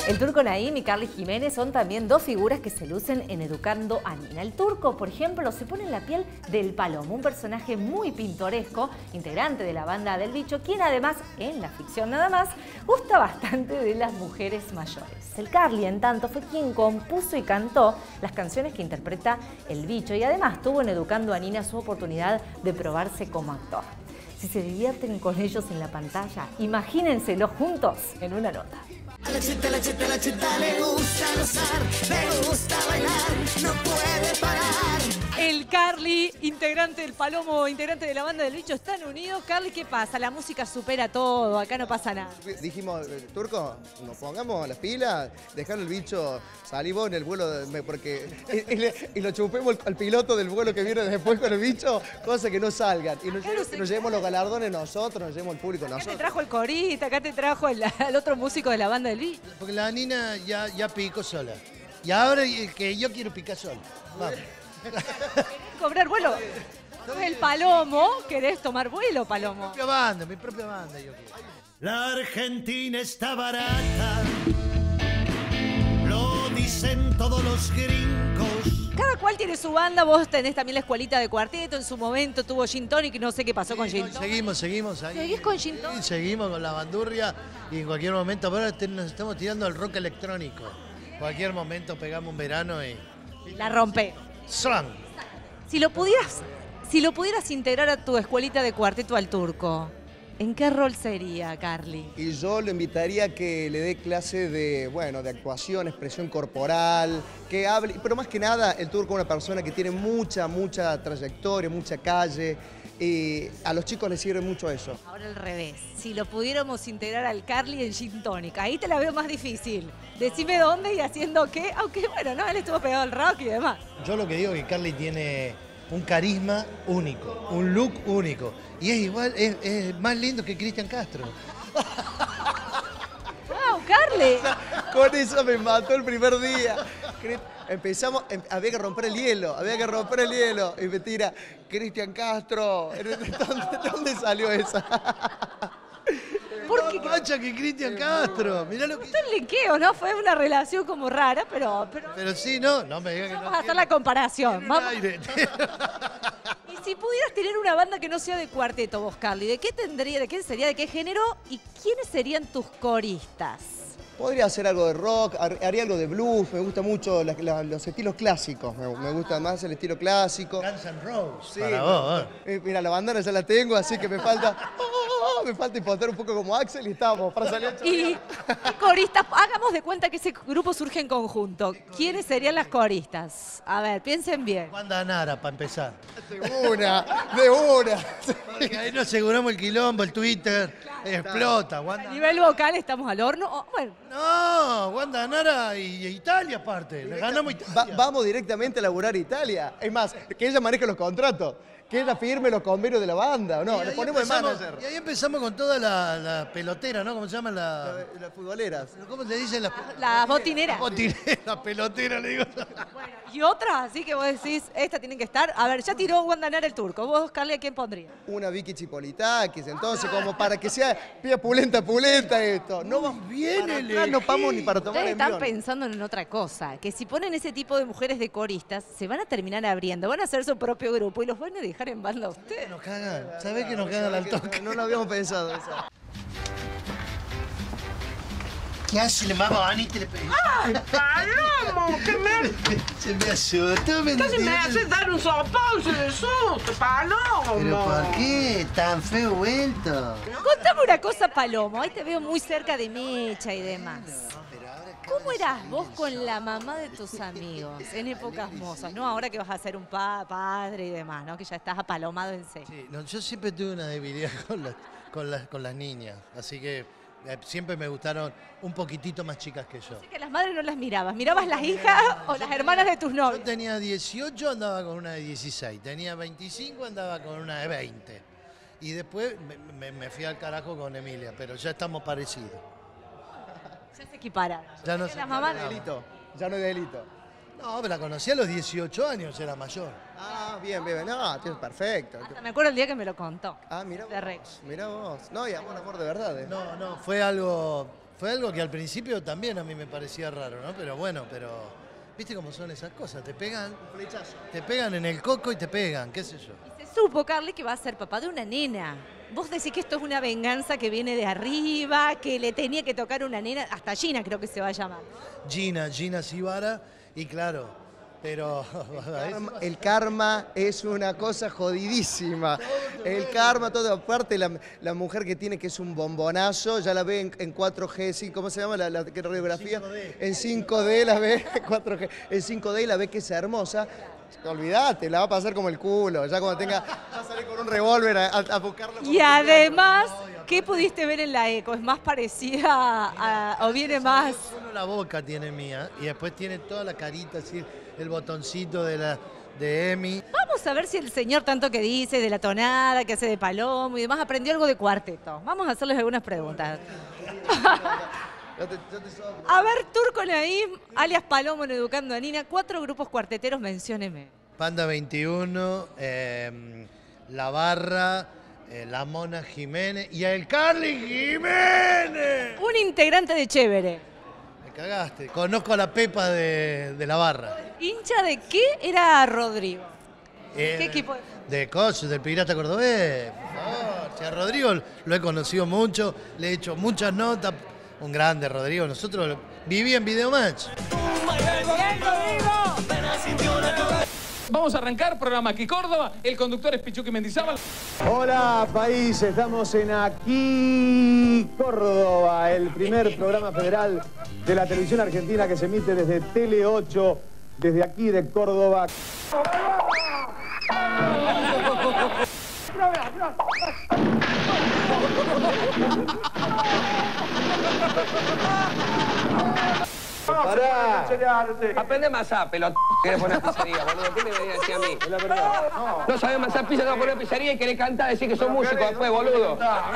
El Turco Naim y Carly Jiménez son también dos figuras que se lucen en Educando a Nina. El Turco, por ejemplo, se pone en la piel del Palomo, un personaje muy pintoresco, integrante de la banda del Bicho, quien además, en la ficción nada más, gusta bastante de las mujeres mayores. El Carly, en tanto, fue quien compuso y cantó las canciones que interpreta el Bicho y además tuvo en Educando a Nina su oportunidad de probarse como actor. Si se divierten con ellos en la pantalla, imagínenselo juntos en una nota. A la chita le gusta gozar, le gusta bailar, no puede parar. El Carly, integrante del Palomo, integrante de la banda del Bicho, están unidos. Carly, ¿qué pasa? La música supera todo, acá no pasa nada. Dijimos, Turco, nos pongamos las pilas, dejar el Bicho, salí vos en el vuelo, y lo chupemos al piloto del vuelo que viene después con el Bicho, cosa que no salgan. Y nos llevemos los galardones nosotros, nos llevemos el público nosotros. Acá te trajo el corista, acá te trajo el otro músico de la banda del Bicho. Porque la Nina ya picó sola. Y ahora que yo quiero picar sola. Vamos. ¿Querés cobrar vuelo? El Palomo, ¿querés tomar vuelo, Palomo? Mi propia banda yo quiero. La Argentina está barata, lo dicen todos los gringos. Cada cual tiene su banda, vos tenés también la escuelita de cuarteto, en su momento tuvo Gin Tonic, no sé qué pasó con Gin Tonic. Seguimos ahí. ¿Seguís con Gin Tonic? Sí, seguimos con la bandurria y en cualquier momento, ahora nos estamos tirando al rock electrónico. En cualquier momento pegamos un verano y... La rompe. ¡Slam! Si lo pudieras integrar a tu escuelita de cuarteto al Turco, ¿en qué rol sería, Carly? Y yo lo invitaría a que le dé clase de actuación, expresión corporal, que hable, pero más que nada el Turco es una persona que tiene mucha trayectoria, mucha calle, y a los chicos les sirve mucho eso. Ahora al revés, si lo pudiéramos integrar al Carly en Gin Tonic, ahí te la veo más difícil. Decime dónde y haciendo qué, aunque bueno, no, él estuvo pegado al rock y demás. Yo lo que digo es que Carly tiene un carisma único, un look único. Y es igual, es más lindo que Cristian Castro. ¡Wow, Carly! Con eso me mató el primer día. Empezamos, había que romper el hielo. Y me tira, Cristian Castro. ¿De dónde salió esa? ¿Por qué mancha que Cristian Castro? Mirá lo que... Esto es linkeo, ¿no? Fue una relación como rara, pero Pero sí, no me digas que no. vamos a hacer la comparación. Tiene un aire. Y si pudieras tener una banda que no sea de cuarteto, vos, Carly, ¿de qué sería, de qué género y quiénes serían tus coristas? Podría hacer algo de rock, haría algo de blues, me gustan mucho los estilos clásicos, me gusta más el estilo clásico. Guns N' Roses, sí, para vos. Mira, la bandana ya la tengo, así que me falta impostar un poco como Axel y estamos para salir a Y coristas, hagamos de cuenta que ese grupo surge en conjunto. ¿Quiénes serían las coristas? A ver, piensen bien. Wanda Nara, para empezar. De una. Porque ahí nos aseguramos el quilombo, el Twitter, explota. A nivel vocal estamos al horno. Bueno. No, Wanda Nara y Italia aparte. Le ganamos Italia. Vamos directamente a laburar a Italia. Es más, que ella maneje los contratos. Que ella firme los convenios de la banda, ¿o no? Le ponemos de manager. Y ahí empezamos con toda la pelotera, ¿no? ¿Cómo se llama la...? Las futboleras. ¿Cómo le dicen las...? Las botineras. La pelotera, le digo. Bueno, y otra, así que vos decís, esta tienen que estar. A ver, ya tiró Wanda Nara el Turco. Vos, Carly, ¿a quién pondrías? Una Vicky Chipolitakis, entonces, como para que sea pía pulenta esto. No vamos bien, no vamos ni para tomar Ustedes envión. están pensando en otra cosa, que si ponen ese tipo de mujeres de coristas, se van a terminar abriendo, van a hacer su propio grupo y los van a dejar en banda a ustedes. Nos cagan, ¿sabés que nos cagan al toque? No lo habíamos pensado eso. ¿Qué hace la mamá Anita? ¡Ay, Palomo! ¿Qué me...? Se me asustó, Casi me haces dar un sopón de susto, Palomo. ¿Pero por qué? ¿Tan feo vuelto? Contame una cosa, Palomo, ahí te veo muy cerca de Mecha y demás. ¿Cómo eras vos con la mamá de tus amigos en épocas mozas, no? Ahora que vas a ser un padre y demás, ¿no? Que ya estás apalomado en serio. Sí, no, yo siempre tuve una debilidad con las niñas, así que siempre me gustaron un poquitito más chicas que yo. Así que las madres no las mirabas, ¿mirabas las hijas o las hermanas de tus novios? Yo tenía 18, andaba con una de 16, tenía 25, andaba con una de 20. Y después me fui al carajo con Emilia, pero ya estamos parecidos. Ya se equipararon. Ya no Las se mamás- Ya no es delito. No, pero la conocí a los 18 años, era mayor. Ah, bien. No, tío, perfecto. Hasta me acuerdo el día que me lo contó. Ah, mira De re. vos. Mira vos. No, y amor de verdad. No, fue algo Fue algo que al principio también a mí me parecía raro, ¿no? Pero bueno, ¿viste cómo son esas cosas? Te pegan en el coco y te pegan, qué sé yo. Y se supo, Carly, que va a ser papá de una nena. Vos decís que esto es una venganza que viene de arriba, que le tenía que tocar una nena, hasta Gina creo que se va a llamar. Gina Sibara, y claro, pero... El karma es una cosa jodidísima. El karma, todo. Aparte, la mujer que tiene, que es un bombonazo, ya la ve en 4G, ¿cómo se llama la radiografía? 5D. En 5D la ve, 4G, en 5D la ve que es hermosa. Olvídate, la va a pasar como el culo. Ya cuando tenga, va a salir con un revólver a buscarla. Y además, ¿qué pudiste ver en la eco? ¿Es más parecida o viene más? Solo la boca tiene mía y después tiene toda la carita, así, el botoncito de Emi. Vamos a ver si el señor tanto que dice de la tonada, que hace de Palomo y demás, aprendió algo de cuarteto. Vamos a hacerles algunas preguntas. A ver, Turco Naim, alias Palomo en Educando a Nina, 4 grupos cuarteteros, mencióneme. Panda 21, La Barra, La Mona Jiménez y el Carly Jiménez. Un integrante de Chévere. Me cagaste. Conozco a la Pepa de La Barra. ¿Hincha de qué era Rodrigo? ¿Qué equipo? De Coche, del Pirata Cordobés. Por favor, si a Rodrigo lo he conocido mucho, le he hecho muchas notas. Un grande, Rodrigo. Nosotros viví en Videomatch. Vamos a arrancar, programa aquí Córdoba. El conductor es Pichuqui Mendizábal. Hola, país. Estamos en Aquí Córdoba, el primer programa federal de la televisión argentina que se emite desde Tele 8, desde aquí de Córdoba. Pará. Aprende a amasar, pelot. Querés poner pizzería, boludo. ¿Qué me venía a decir a mí? No sabés amasar pizza, te vas a poner pizzería y querés cantar, decir que sos músico después, boludo.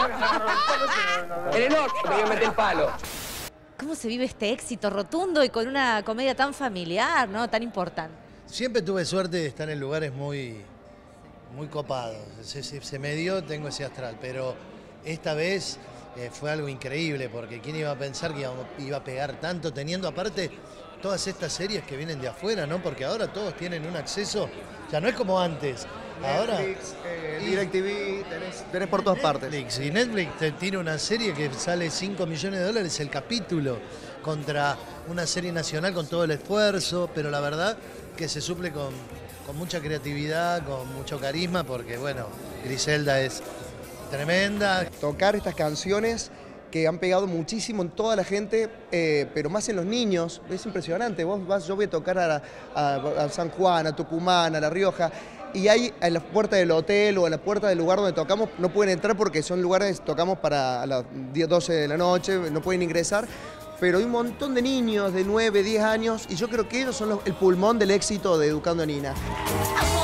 En el norte te voy a meter el palo. ¿Cómo se vive este éxito rotundo y con una comedia tan familiar, ¿no? Tan importante? Siempre tuve suerte de estar en lugares muy copados. Se me dio, tengo ese astral, pero esta vez fue algo increíble, porque quién iba a pensar que iba a pegar tanto, teniendo aparte todas estas series que vienen de afuera, ¿no? Porque ahora todos tienen un acceso, ya no es como antes. Ahora Netflix, DirecTV, tenés por todas partes. Y Netflix te tira una serie que sale $5 millones el capítulo, contra una serie nacional con todo el esfuerzo, pero la verdad que se suple con mucha creatividad, con mucho carisma, porque bueno, Griselda es tremenda. Tocar estas canciones que han pegado muchísimo en toda la gente, pero más en los niños, es impresionante. Yo voy a tocar a San Juan, a Tucumán, a La Rioja, y hay a la puerta del hotel o a la puerta del lugar donde tocamos, no pueden entrar porque son lugares, tocamos para las 10, 12 de la noche, no pueden ingresar, pero hay un montón de niños de 9, 10 años, y yo creo que ellos son el pulmón del éxito de Educando a Nina.